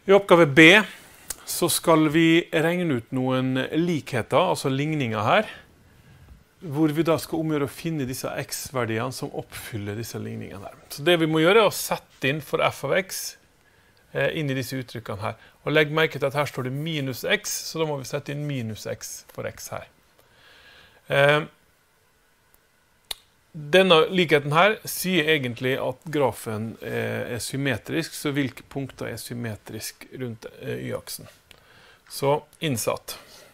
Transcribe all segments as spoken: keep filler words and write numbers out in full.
I oppgave B så skal vi regne ut noen likheter, altså ligninger her, hvor vi da skal omgjøre å finne disse x-verdiene som oppfyller disse ligningene her. Så det vi må gjøre er å sette inn for f av x eh, inn i disse uttrykkene her. Og legg merke til at her står det minus x, så da må vi sette inn minus x for x her. Eh, Denne likheten her sier egentlig at grafen er symmetrisk, så hvilke punkter er symmetrisk rundt y-aksen. Så innsatt.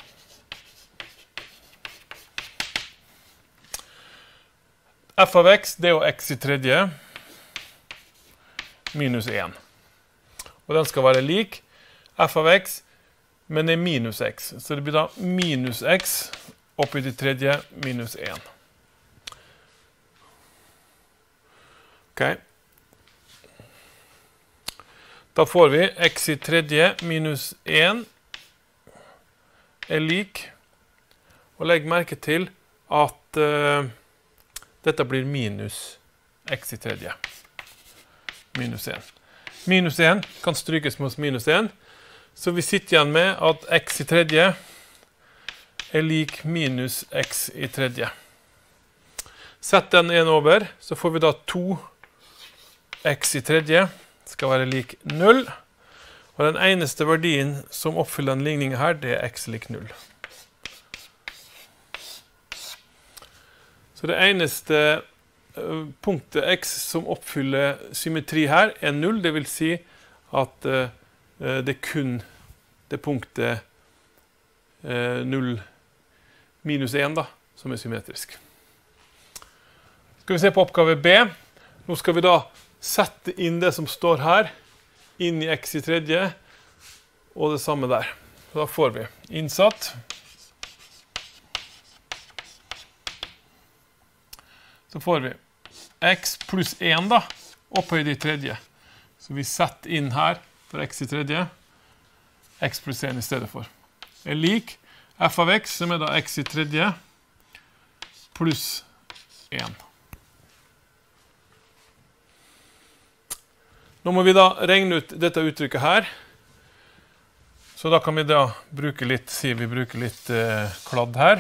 F av x, det er jo x i tredje, minus en. Og den skal være lik f av x, men det er minus x. Så det blir da minus x oppi til tredje, minus en. Ok. Da får vi x i tredje minus en er lik, og legg merke til at uh, dette blir minus x i tredje. Minus en. Minus en kan strykes mot minus en, så vi sitter igjen med at x i tredje er lik minus x i tredje. Sett den en over, så får vi da to x i tredje skal være lik null, og den eneste verdien som oppfyller den ligningen her, det er x lik null. Så det eneste punktet x som oppfyller symmetri her er null, det vil si at uh, det er kun det punktet uh, null minus en da, som er symmetrisk. Skal vi se på oppgave B. Nå skal vi da sette inn det som står her, inn i x i tredje, og det samme der. Så da får vi innsatt. Så får vi x pluss en da, opphøyd i tredje. Så vi setter inn her for x i tredje, x pluss en i stedet for. Er lik f av x, som er da x i tredje, pluss en. Nå må vi da regne ut dette uttrykket her. Så da kan vi da bruke litt, si vi bruker litt eh, kladd her.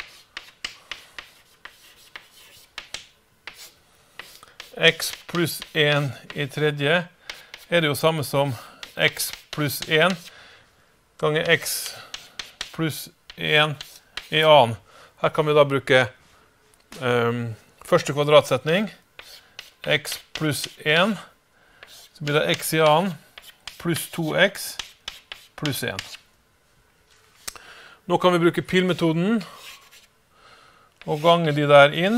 X pluss en i tredje er det jo samme som x pluss en ganger x pluss en i annen. Her kan vi da bruke eh, første kvadratsetning, x pluss en, så blir det x i annen, pluss to x, pluss en. Nå kan vi bruke pilmetoden, og gange de der inn,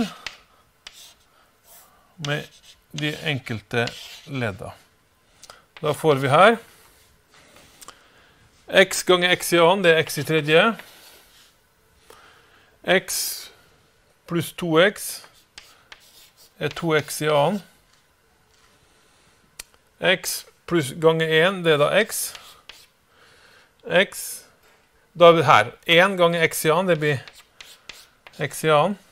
med de enkelte ledda. Da får vi her, x ganger x i annen, det er x i tredje, x pluss to x, er to x i annen, x pluss ganger en, det er da x. X, da er vi her. en ganger x i annen, det blir x i annen.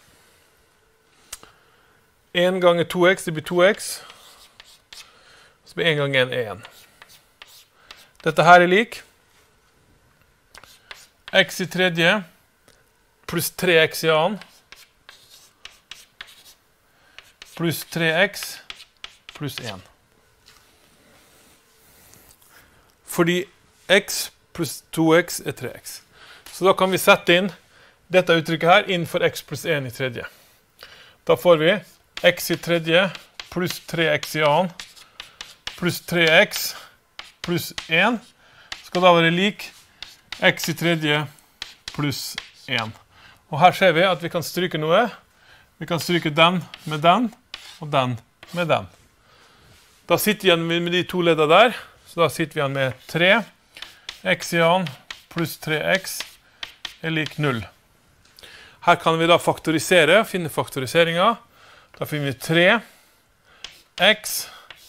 en ganger to x, det blir to x. Så blir en ganger en en. Dette her er lik x i tredje pluss tre x i annen pluss tre x pluss en. Fordi x pluss to x er tre x. Så da kan vi sette inn dette uttrykket her inn for x pluss en i tredje. Da får vi x i tredje pluss tre x i annen pluss tre x pluss en skal da være lik x i tredje pluss en. Og her ser vi at vi kan stryke noe. Vi kan stryke den med den, og den med den. Da sitter vi igjen med de to ledda der. Så da sitter vi igjen med tre x i annen pluss tre x er lik null. Her kan vi da faktorisere, finne faktoriseringen. Da finner vi tre x,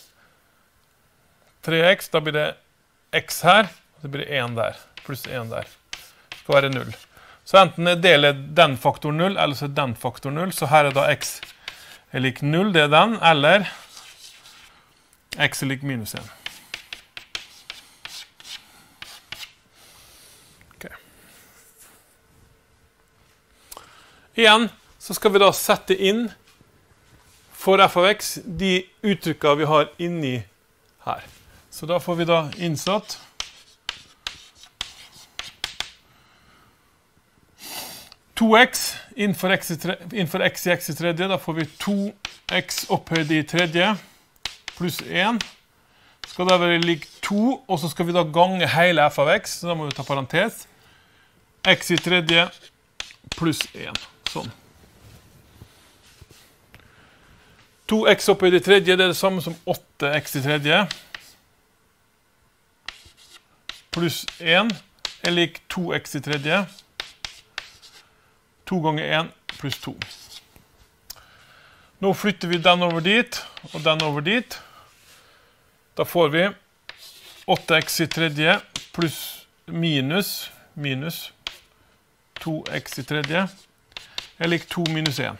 tre x, da blir det x her, og så blir det en der, pluss en der. Det skal være null. Så enten er deler den faktor null, eller så er den faktor null, så her er da x er lik null, det er den, eller x er lik minus en. Igjen så skal vi da sette inn for f av x de uttrykkene vi har inni her. Så da får vi da innsatt to x innenfor x i, innenfor x i x i tredje. Da får vi to x opphøyd i tredje pluss en. Skal da være lik to, og så skal vi da gange hele f av x, så da må vi ta parentes. X i tredje pluss en. Sånn. to x opphøyd i tredje, det er det samme som åtte x i tredje. Pluss en er lik to x i tredje. to ganger en pluss to. Nå flytter vi den over dit, og den over dit. Da får vi åtte x i tredje pluss minus, minus to x i tredje, er lik to minus en.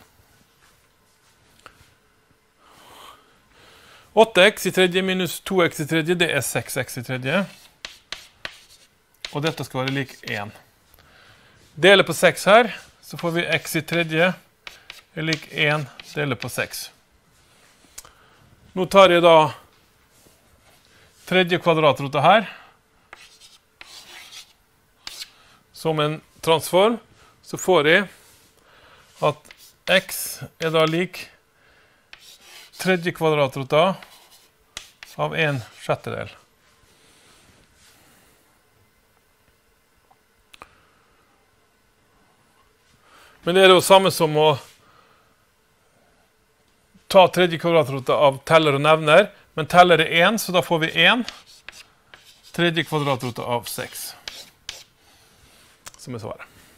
åtte x i tredje minus to x i tredje, det er seks x i tredje. Og dette skal være lik en. Deler på seks her, så får vi x i tredje er lik en deler på seks. Nå tar jeg da tredje kvadratrota her som en transform, så får jeg at x er da lik tredje kvadratrota av en sjettedel. Men det er jo samme som å ta tredje kvadratrota av teller og nevner, men teller er en, så da får vi en tredje kvadratrota av seks, som er svaret.